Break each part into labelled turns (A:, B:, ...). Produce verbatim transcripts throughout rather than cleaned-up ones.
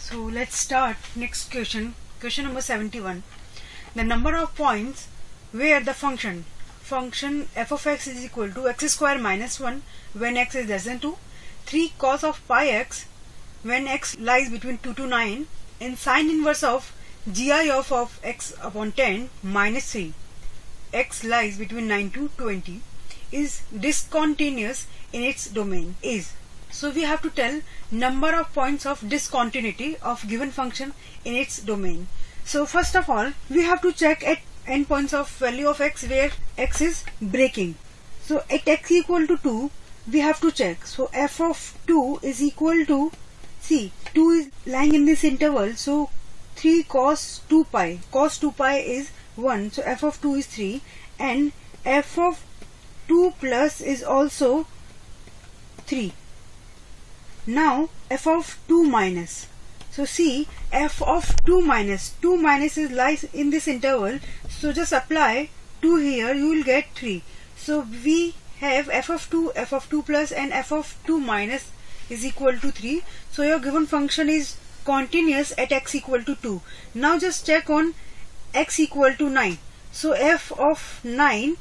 A: So let's start next question. Question number seventy-one. The number of points where the function function f of x is equal to x square minus one when x is less than two, three cos of pi x when x lies between two to nine, and sine inverse of gi of, of x upon ten minus three, x lies between nine to twenty, is discontinuous in its domain is. So we have to tell number of points of discontinuity of given function in its domain. So first of all, we have to check at endpoints of value of x where x is breaking. So at x equal to two, we have to check. So f of two is equal to, see, two is lying in this interval, so three cos two pi. Cos two pi is one, so f of two is three, and f of two plus is also three. Now f of two minus. So see, f of two minus, two minus is lies in this interval, so just apply two here, you will get three. So we have f of two, f of two plus and f of two minus is equal to three. So your given function is continuous at x equal to two. Now just check on x equal to nine. So f of nine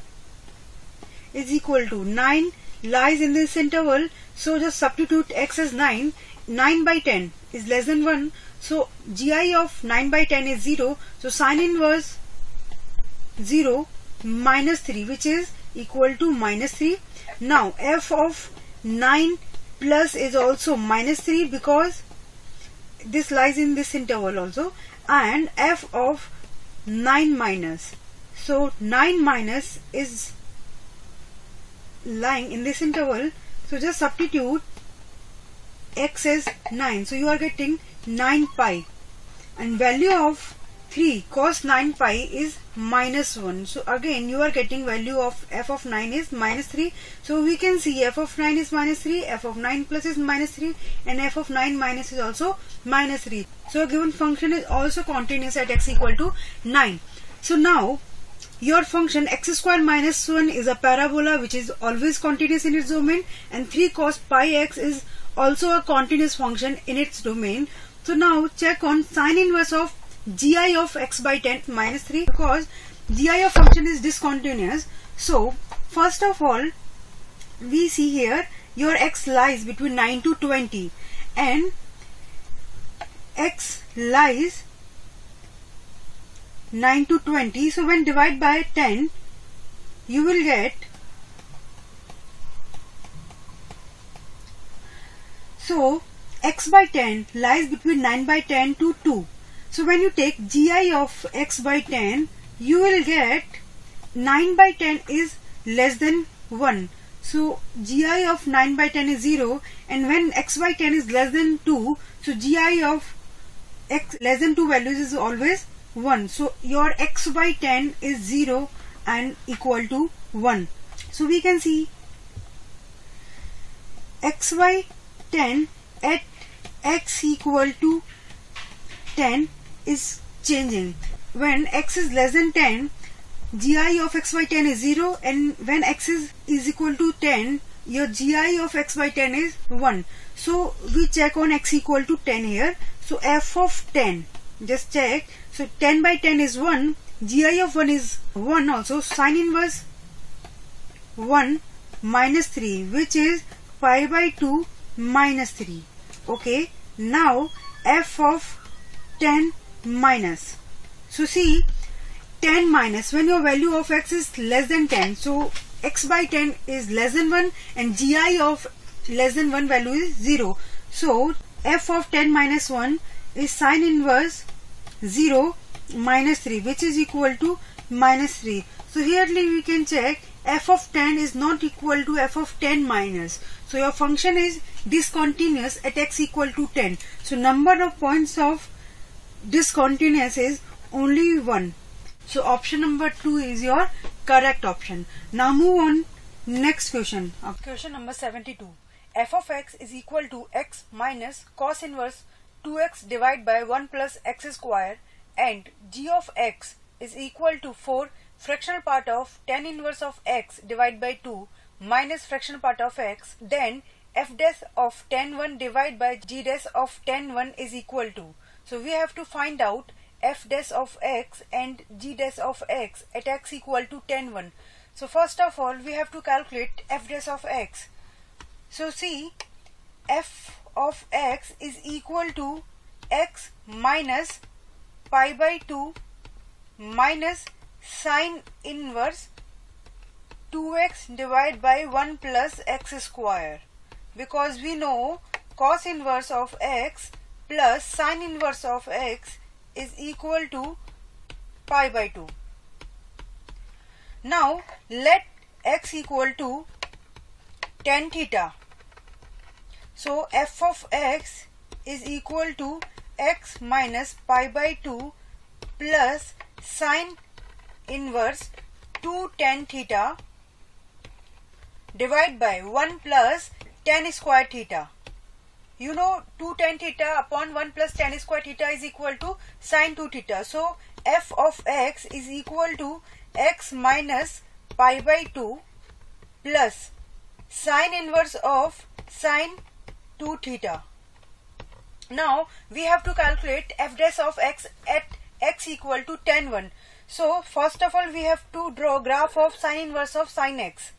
A: is equal to nine lies in this interval, so just substitute x as nine. nine by ten is less than one, so gi of nine by ten is zero, so sine inverse zero minus three, which is equal to minus three. Now f of nine plus is also minus three because this lies in this interval also, and f of nine minus, so nine minus is lying in this interval, so just substitute x as nine, so you are getting nine pi, and value of three cos nine pi is minus one, so again you are getting value of f of nine is minus three. So we can see f of nine is minus three, f of nine plus is minus three, and f of nine minus is also minus three. So a given function is also continuous at x equal to nine. So now your function x square minus one is a parabola which is always continuous in its domain, and three cos pi x is also a continuous function in its domain. So now check on sine inverse of gi of x by ten minus three, because gi of function is discontinuous. So first of all, we see here your x lies between nine to twenty and x lies nine to twenty, so when divide by ten you will get, so x by ten lies between nine by ten to two, so when you take gi of x by ten you will get nine by ten is less than one, so gi of nine by ten is zero, and when x by ten is less than two, so gi of x less than two values is always one, so your x by ten is zero and equal to one. So we can see x by ten at x equal to ten is changing. When x is less than ten, gi of x by ten is zero, and when x is, is equal to ten, your gi of x by ten is one. So we check on x equal to ten here. So f of ten, just check. So ten by ten is one, gi of one is one also, sine inverse one minus three, which is pi by two minus three. Okay, now f of ten minus. So see, ten minus, when your value of x is less than ten, so x by ten is less than one and gi of less than one value is zero. So f of ten minus one is sine inverse zero minus three, which is equal to minus three. So here we can check f of ten is not equal to f of ten minus. So your function is discontinuous at x equal to ten. So number of points of discontinuous is only one. So option number two is your correct option. Now move on next question. Question number seventy-two. F of x is equal to x minus cos inverse two x divided by one plus x square, and g of x is equal to four fractional part of tan inverse of x divided by two minus fractional part of x. Then f dash of tan one divided by g dash of tan one is equal to. So we have to find out f dash of x and g dash of x at x equal to tan one. So first of all we have to calculate f dash of x. So see, f of x is equal to x minus pi by two minus sine inverse two x divided by one plus x square, because we know cos inverse of x plus sine inverse of x is equal to pi by two. Now let x equal to tan theta. So f of x is equal to x minus pi by two plus sine inverse two tan theta divided by one plus tan square theta. You know two tan theta upon one plus tan square theta is equal to sine two theta. So f of x is equal to x minus pi by two plus sine inverse of sine two theta. Now we have to calculate f dash of x at x equal to tan one. So first of all we have to draw graph of sine inverse of sine x.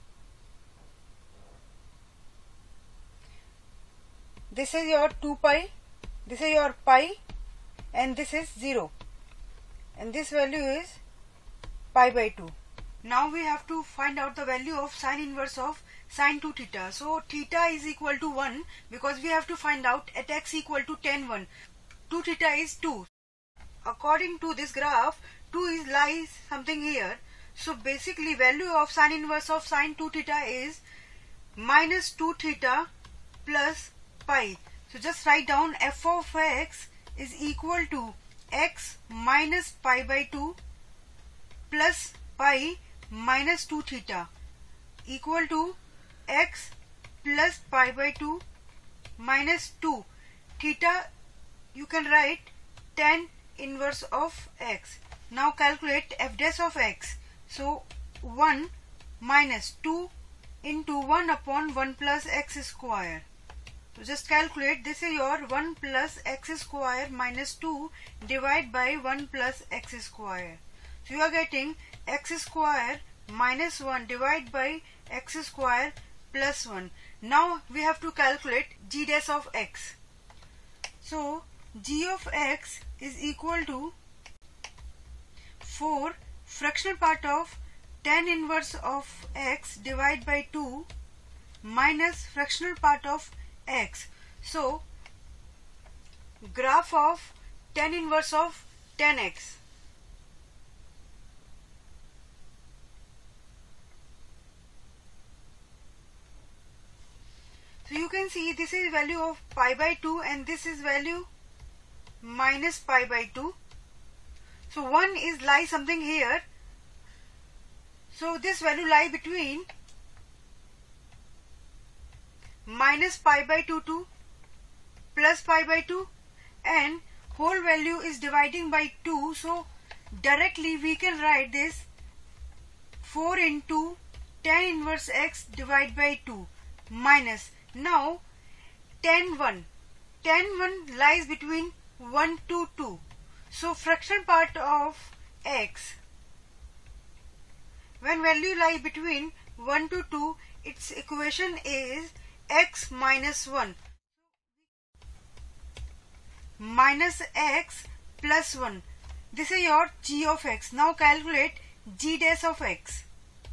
A: This is your two pi, this is your pi, and this is zero, and this value is pi by two. Now we have to find out the value of sine inverse of sine two theta. So theta is equal to one, because we have to find out at x equal to tan one. two theta is two. According to this graph, two is lies something here. So basically value of sine inverse of sine two theta is minus two theta plus pi. So just write down f of x is equal to x minus pi by two plus pi minus two theta equal to x plus pi by two minus two. Theta you can write tan inverse of x. Now calculate f dash of x. So one minus two into one upon one plus x square. So just calculate, this is your one plus x square minus two divided by one plus x square. So you are getting x square minus one divided by x square plus one. Now we have to calculate g dash of x. So g of x is equal to four fractional part of tan inverse of x divided by two minus fractional part of x. So graph of tan inverse of tan x. So you can see this is value of pi by two and this is value minus pi by two. So one is lie something here. So this value lie between minus pi by two to plus pi by two, and whole value is dividing by two. So directly we can write this four into tan inverse x divided by two minus, now tan one. tan one lies between one to two. So fraction part of x, when value lie between one to two, its equation is x minus one minus x plus one. This is your g of x. Now calculate g dash of x.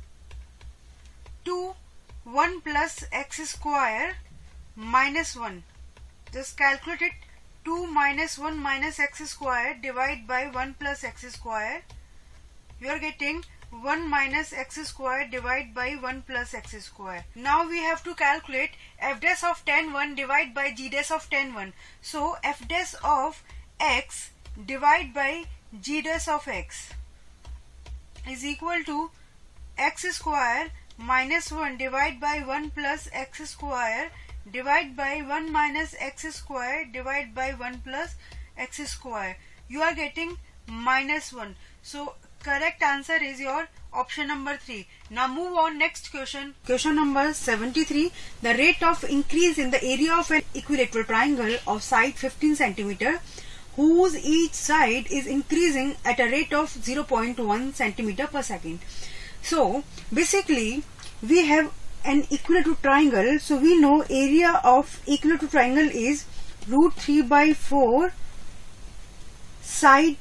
A: two, one plus x square minus one. Just calculate it. two minus one minus x square divided by one plus x square. You are getting one minus x square divided by one plus x square. Now we have to calculate f dash of tan one divided by g dash of tan one. So f dash of x divided by g dash of x is equal to x square minus one divided by one plus x square divided by one minus x square divided by one plus x square. You are getting minus one. So correct answer is your option number three. Now move on, next question. Question number seventy-three. The rate of increase in the area of an equilateral triangle of side fifteen centimeter whose each side is increasing at a rate of zero point one centimeter per second. So basically we have an equilateral triangle, so we know area of equilateral triangle is root three by four side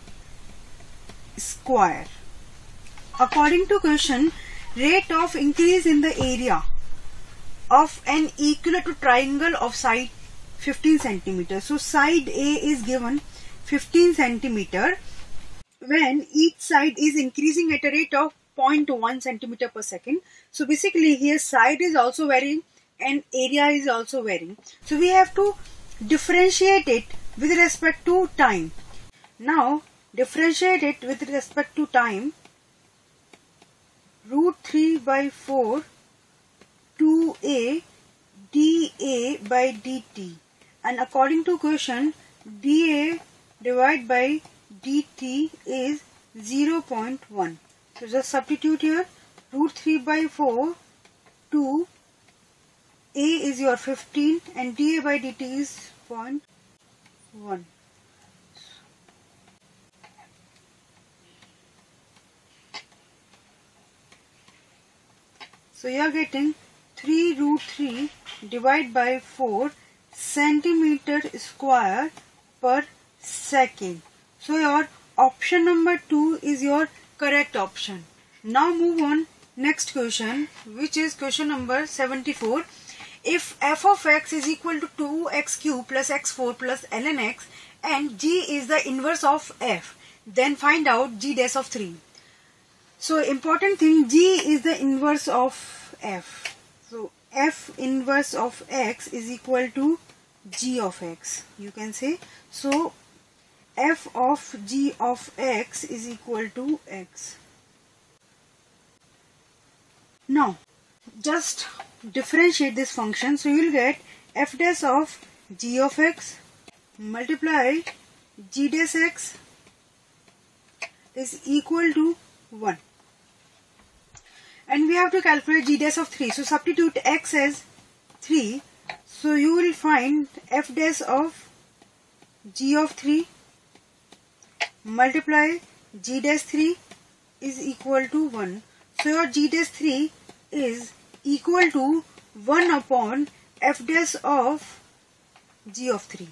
A: square. According to question, rate of increase in the area of an equilateral triangle of side fifteen centimeter. So side A is given fifteen centimeter when each side is increasing at a rate of zero point one centimeter per second. So basically here side is also varying and area is also varying. So we have to differentiate it with respect to time. Now differentiate it with respect to time. Root three by four two A dA by dt, and according to question dA divided by dt is zero point one. So just substitute here. Root three by four, two, A is your fifteen and dA by dt is zero point one. So you are getting three root three divided by four centimeter square per second. So your option number two is your correct option. Now move on, next question, which is question number seventy-four. If f of x is equal to two x cube plus x four plus ln x and g is the inverse of f, then find out g dash of three. So important thing, g is the inverse of f. So f inverse of x is equal to g of x, you can say. So f of g of x is equal to x. Now just differentiate this function. So you will get f dash of g of x multiply g dash x is equal to one. And we have to calculate g dash of three. So substitute x as three. So you will find f dash of g of three multiply g dash three is equal to one. So your g dash three is equal to one upon f dash of g of three.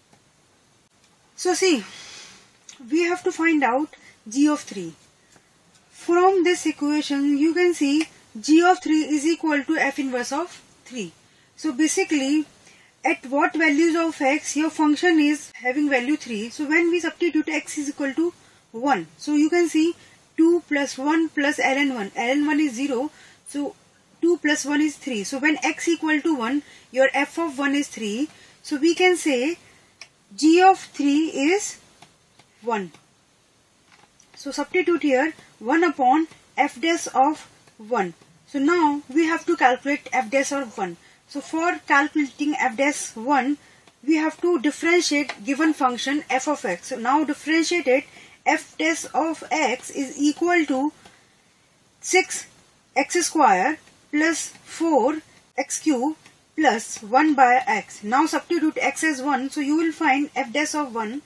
A: So see, we have to find out g of three. From this equation you can see g of three is equal to f inverse of three. So basically at what values of x your function is having value three. So when we substitute x is equal to one. So you can see two plus one plus ln one. ln one is zero. So two plus one is three. So when x equal to one, your f of one is three. So we can say g of three is one. So substitute here one upon f dash of one. So now we have to calculate f dash of one. So for calculating f dash one, we have to differentiate given function f of x. So now differentiate it. F dash of x is equal to six x square plus four x cube plus one by x. Now substitute x as one. So you will find f dash of one,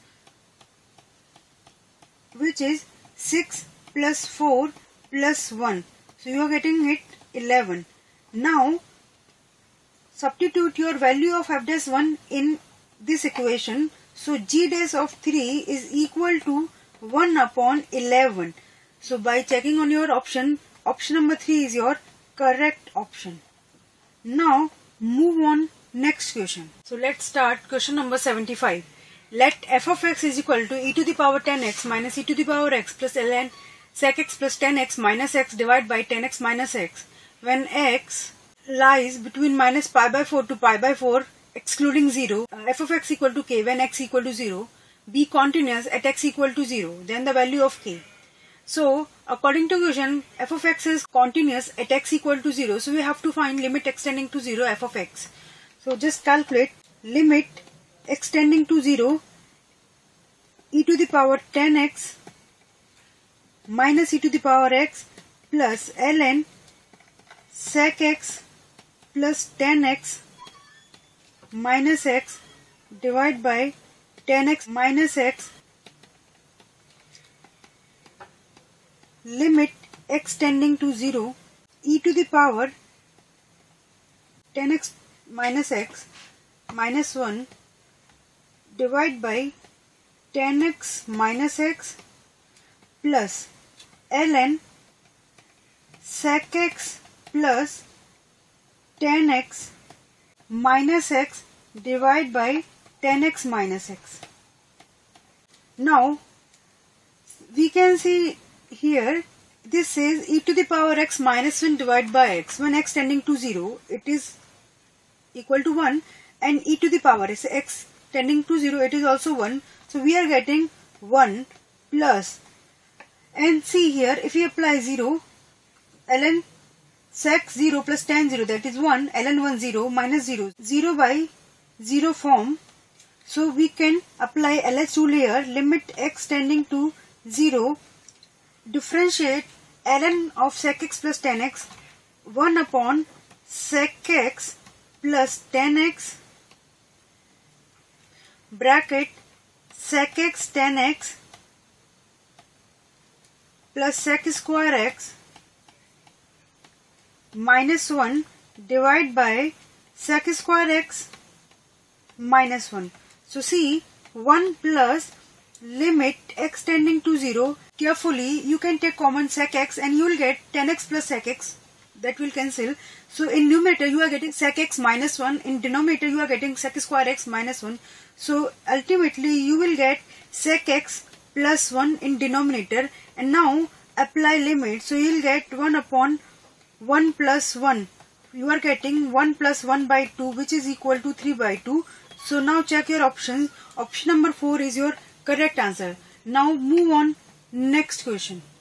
A: which is six plus four plus one. So you are getting it eleven. Now substitute your value of f dash one in this equation. So g dash of three is equal to one upon eleven. So by checking on your option, option number three is your correct option. Now move on, next question. So let's start question number seventy-five. Let f of x is equal to e to the power ten x minus e to the power x plus ln sec x plus ten x minus x divided by ten x minus x when x lies between minus pi by four to pi by four excluding zero. Uh, f of x equal to k when x equal to zero. Be continuous at x equal to zero. Then the value of k. So according to question, f of x is continuous at x equal to zero. So we have to find limit extending to zero f of x. So just calculate limit extending to zero e to the power ten x minus e to the power x plus ln sec x plus tan x minus x divided by tan x minus x limit x tending to zero e to the power tan x minus x minus one divided by tan x minus x plus ln sec x plus tan x minus x divided by tan x minus x. Now we can see here this says e to the power x minus one divided by x. When x tending to zero, it is equal to one, and e to the power is x tending to zero, it is also one. So we are getting one plus, and see here if we apply zero, ln sec zero plus tan zero, that is one, ln one zero minus zero, zero by zero form. So we can apply L H rule here, limit x tending to zero, differentiate ln of sec x plus tan x, one upon sec x plus tan x bracket sec x tan x plus sec square x minus one divided by sec square x minus one. So see, one plus limit x tending to zero. Carefully you can take common sec x and you will get tan x plus sec x, that will cancel. So in numerator you are getting sec x minus one, in denominator you are getting sec square x minus one. So ultimately you will get sec x plus one in denominator, and now apply limit. So you will get one upon one plus one. You are getting one plus one by two, which is equal to three by two. So now check your options. Option number four is your correct answer. Now move on next question.